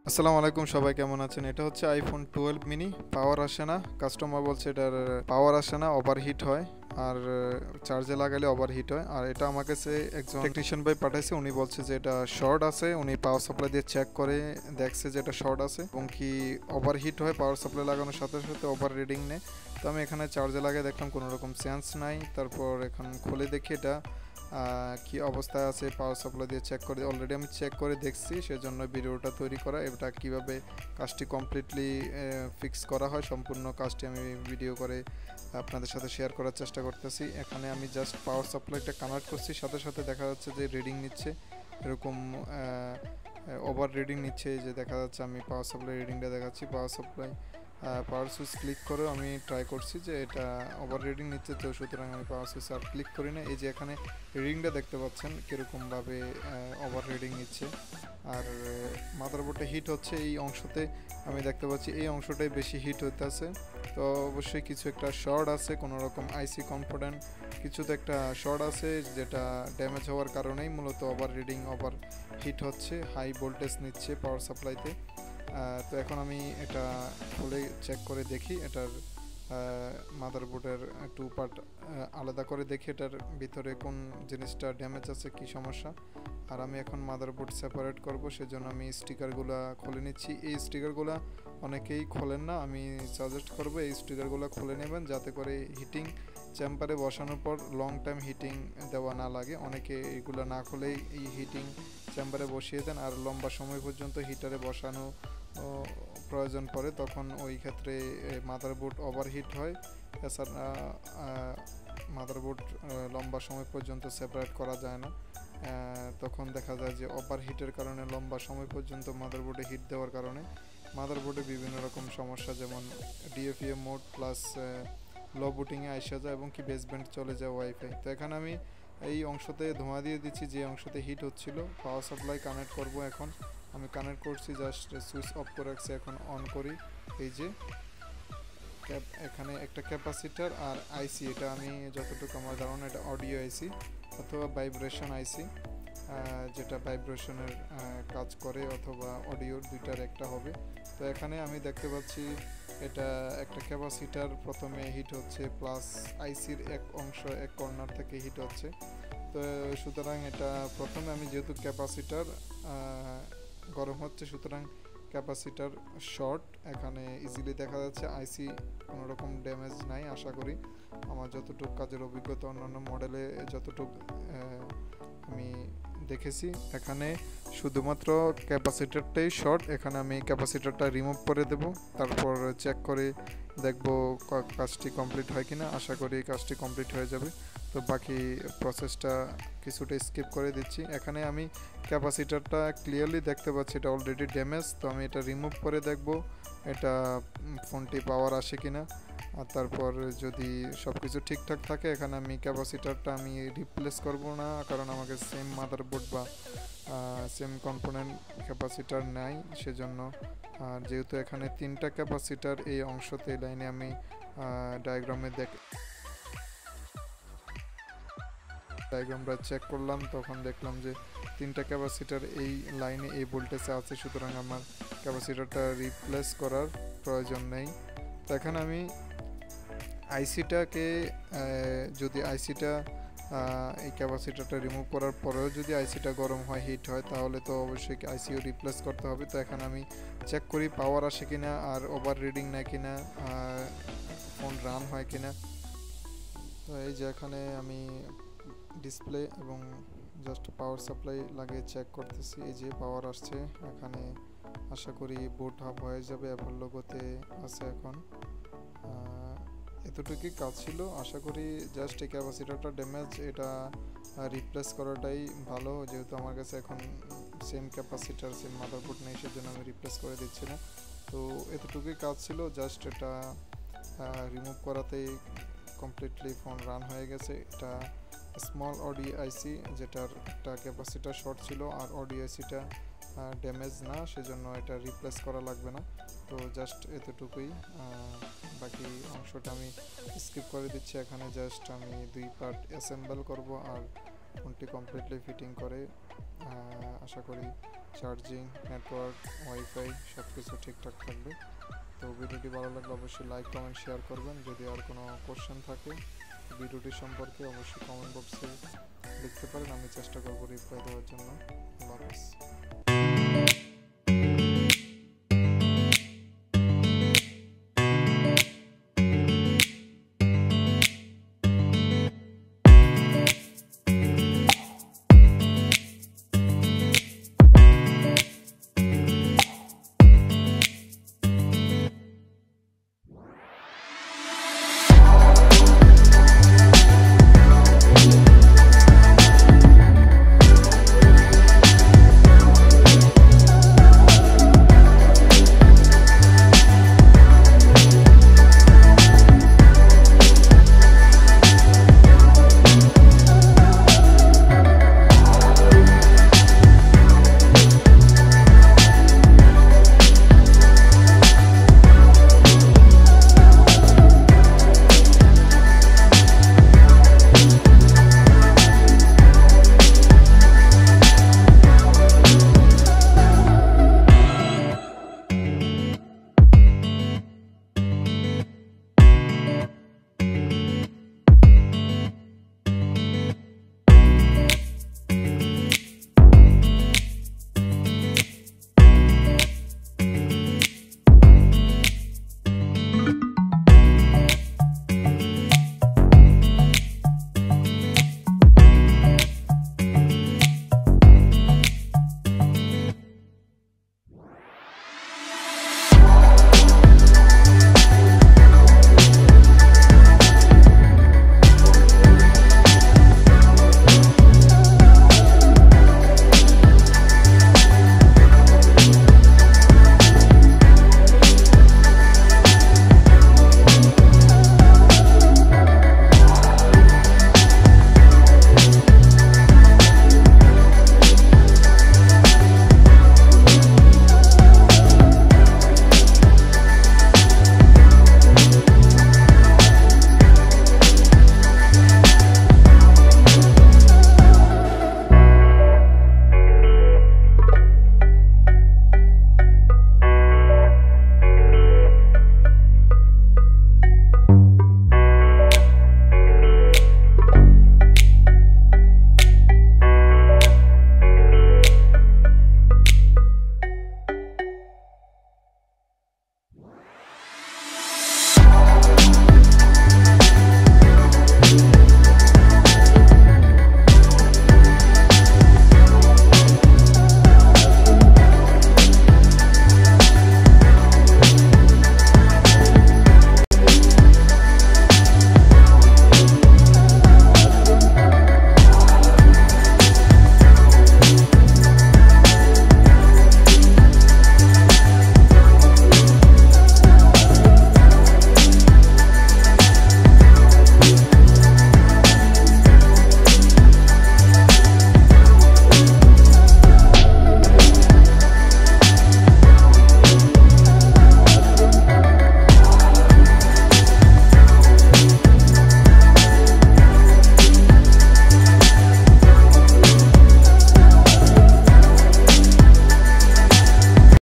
আসসালামু আলাইকুম, সবাই কেমন আছেন? এটা হচ্ছে আইফোন 12 মিনি। পাওয়ার আসে না, কাস্টমার বলছে এটার পাওয়ার আসে না, ওভারহিট হয়। আর চার্জে লাগালে ওভারহিট হয়। আর এটা আমার কাছে একজন টেকনিশিয়ান ভাই পাঠাইছে, উনি বলছে যে এটা শর্ট আছে। উনি পাওয়ার সাপ্লাই দিয়ে চেক করে দেখছে যে এটা শর্ট আছে এবং কি ওভারহিট হয়, পাওয়ার সাপ্লাই লাগানোর সাথে সাথে ওভার রিডিং নেয়। তো আমি এখানে চার্জে লাগিয়ে দেখলাম কোনো রকম সেন্স নাই। তারপর এখন খুলে দেখি এটা কি অবস্থায় আছে, পাওয়ার সাপ্লাই দিয়ে চেক করে অলরেডি আমি চেক করে দেখছি, সেজন্য ভিডিওটা তৈরি করা। এটা কিভাবে কাজটি কমপ্লিটলি ফিক্স করা হয়, সম্পূর্ণ কাজটি আমি ভিডিও করে আপনাদের সাথে শেয়ার করার চেষ্টা করতেছি। এখানে আমি জাস্ট পাওয়ার সাপ্লাইটা কানেক্ট করছি, সাথে সাথে দেখা যাচ্ছে যে রিডিং নিচ্ছে, এরকম ওভার রিডিং নিচ্ছে। এই যে দেখা যাচ্ছে, আমি পাওয়ার সাপ্লাই রিডিংটা দেখাচ্ছি। Power supply power switch click করে আমি ট্রাই করছি যে এটা ওভার রিডিং নিচ্ছে, তো সুতরাং আমি পাওয়ার সুইচ আর ক্লিক করি না। এই যে এখানে রিডিংটা দেখতে পাচ্ছেন কীরকমভাবে ওভার রিডিং নিচ্ছে। আর মাদারবোর্ডটা হিট হচ্ছে এই অংশতে, আমি দেখতে পাচ্ছি এই অংশটাই বেশি হিট হইতেছে। তো অবশ্যই কিছু একটা শর্ট আছে, কোনো রকম আইসি কম্পোনেন্ট কিছু তো একটা শর্ট আছে, যেটা ড্যামেজ হওয়ার কারণেই মূলত ওভার রিডিং ওভার হিট হচ্ছে, হাই ভোল্টেজ নিচ্ছে পাওয়ার সাপ্লাইতে। তো এখন আমি এটা খুলে চেক করে দেখি এটার মাদারবোর্ডের টু পার্ট আলাদা করে দেখি এটার ভিতরে কোন জিনিসটা ড্যামেজ আছে, কি সমস্যা। আর আমি এখন মাদারবোর্ড সেপারেট করব, সেজন্য আমি স্টিকারগুলো খুলে নিচ্ছি। এই স্টিকারগুলো অনেকেই খোলেন না, আমি সাজেস্ট করব এই স্টিকারগুলো খুলে নেবেন, যাতে করে হিটিং চেম্বারে বসানোর পর লং টাইম হিটিং দেওয়া না লাগে। অনেকে এগুলো না খুলেই এই হিটিং চেম্বারে বসিয়ে দেন, আর লম্বা সময় পর্যন্ত হিটারে বসানো প্রয়োজন পড়ে, তখন ওই ক্ষেত্রে মাদারবোর্ড ওভারহিট হয়। এছাড়া মাদারবোর্ড লম্বা সময় পর্যন্ত সেপারেট করা যায় না। তখন দেখা যায় যে ওভারহিটের কারণে লম্বা সময় পর্যন্ত মাদারবোর্ডে হিট দেওয়ার কারণে মাদারবোর্ডে বিভিন্ন রকম সমস্যা, যেমন ডিএফএম মোড প্লাস লো বুটিংয়ে আসা যায় এবং কি বেসব্যান্ড চলে যায় ওয়াইফাই। তো এখানে আমি এই অংশতে ধোঁয়া দিয়ে দিচ্ছি, যে অংশতে হিট হচ্ছিল। পাওয়ার সাপ্লাই কানেক্ট করব এখন, আমি কানেক্ট করছি, জাস্ট সুইচ অফ করে রাখছি, এখন অন করি। এই যে এখানে একটা ক্যাপাসিটার আর আইসি, এটা আমি যতটুকু আমার ধারণা এটা অডিও আইসি অথবা ভাইব্রেশন আইসি, যেটা ভাইব্রেশনের কাজ করে, অথবা অডিওর দুইটার একটা হবে। তো এখানে আমি দেখতে পাচ্ছি এটা একটা ক্যাপাসিটার প্রথমে হিট হচ্ছে, প্লাস আইসির এক অংশ এক কর্নার থেকে হিট হচ্ছে। তো সুতরাং এটা প্রথমে আমি যেহেতু ক্যাপাসিটার গরম হচ্ছে, সুতরাং ক্যাপাসিটার শর্ট এখানে ইজিলি দেখা যাচ্ছে। আইসি কোনো রকম ড্যামেজ নাই আশা করি, আমার যতটুকু কাজের অভিজ্ঞতা অন্যান্য মডেলে যতটুকু আমি দেখেছি। এখানে শুধুমাত্র ক্যাপাসিটারটাই শর্ট, এখানে আমি ক্যাপাসিটারটা রিমুভ করে দেব, তারপর চেক করে দেখব কাজটি কমপ্লিট হয় কিনা। আশা করি কাজটি কমপ্লিট হয়ে যাবে। তো বাকি প্রসেসটা কিছুটা স্কিপ করে দিচ্ছি। এখানে আমি ক্যাপাসিটারটা ক্লিয়ারলি দেখতে পাচ্ছি এটা অলরেডি ড্যামেজ, তো আমি এটা রিমুভ করে দেখব এটা ফোনটি পাওয়ার আসে কিনা। আর তারপর যদি সব কিছু ঠিকঠাক থাকে, এখানে আমি ক্যাপাসিটারটা আমি রিপ্লেস করব না, কারণ আমাকে সেম মাদারবোর্ড বা সেম কম্পোনেন্ট ক্যাপাসিটার নাই, সেজন্য। আর যেহেতু এখানে তিনটা ক্যাপাসিটার এই অংশতে লাইনে আমি ডায়াগ্রামটা চেক করলাম, তখন দেখলাম যে তিনটা ক্যাপাসিটার এই লাইনে এই ভোল্টেজে আছে, সুতরাং আমার ক্যাপাসিটারটা রিপ্লেস করার প্রয়োজন নেই। তো এখানে আমি আইসিটাকে যদি আইসিটা এই ক্যাপাসিটারটা রিমুভ করার পরেও যদি আইসিটা গরম হয়, হিট হয়, তাহলে তো অবশ্যই আইসিও রিপ্লেস করতে হবে। তো এখানে আমি চেক করি পাওয়ার আসে কিনা, আর ওভার রিডিং নেয় কিনা, ফোন রান হয় কিনা। তো এই যে এখানে আমি ডিসপ্লে এবং জাস্ট পাওয়ার সাপ্লাই লাগিয়ে চেক করতেছি। এই যে পাওয়ার আসছে, এখানে আশা করি বুট হাফ হয়ে যাবে, অ্যাপল লোগোতে আছে এখন। এতটুকুই কাজ ছিল, আশা করি। জাস্ট এই ক্যাপাসিটারটা ড্যামেজ, এটা রিপ্লেস করাটাই ভালো, যেহেতু আমার কাছে এখন সেম ক্যাপাসিটার সেম মাদারবোর্ড নেই, সেজন্য আমি রিপ্লেস করে দিচ্ছি না। তো এতটুকুই কাজ ছিল, জাস্ট এটা রিমুভ করাতেই কমপ্লিটলি ফোন রান হয়ে গেছে। এটা স্মল অডিও আইসি, যেটার একটা ক্যাপাসিটার শর্ট ছিল, আর অডিও আইসিটা ড্যামেজ না, সেজন্য এটা রিপ্লেস করা লাগবে না। তো জাস্ট এতটুকুই, বাকি অংশটা আমি স্কিপ করে দিচ্ছি। এখানে জাস্ট আমি দুই পার্ট অ্যাসেম্বল করব, আর ফোনটি কমপ্লিটলি ফিটিং করে আশা করি চার্জিং, নেটওয়ার্ক, ওয়াইফাই সব কিছু ঠিকঠাক থাকবে। তো ভিডিওটি ভালো লাগলে অবশ্যই লাইক, কমেন্ট, শেয়ার করবেন। যদি আর কোনো কোশ্চেন থাকে ভিডিওটি সম্পর্কে অবশ্যই কমেন্ট বক্সে লিখতে পারেন, আমি চেষ্টা করব রিপ্লাই দেওয়ার জন্য। আল্লাহ হাফেজ।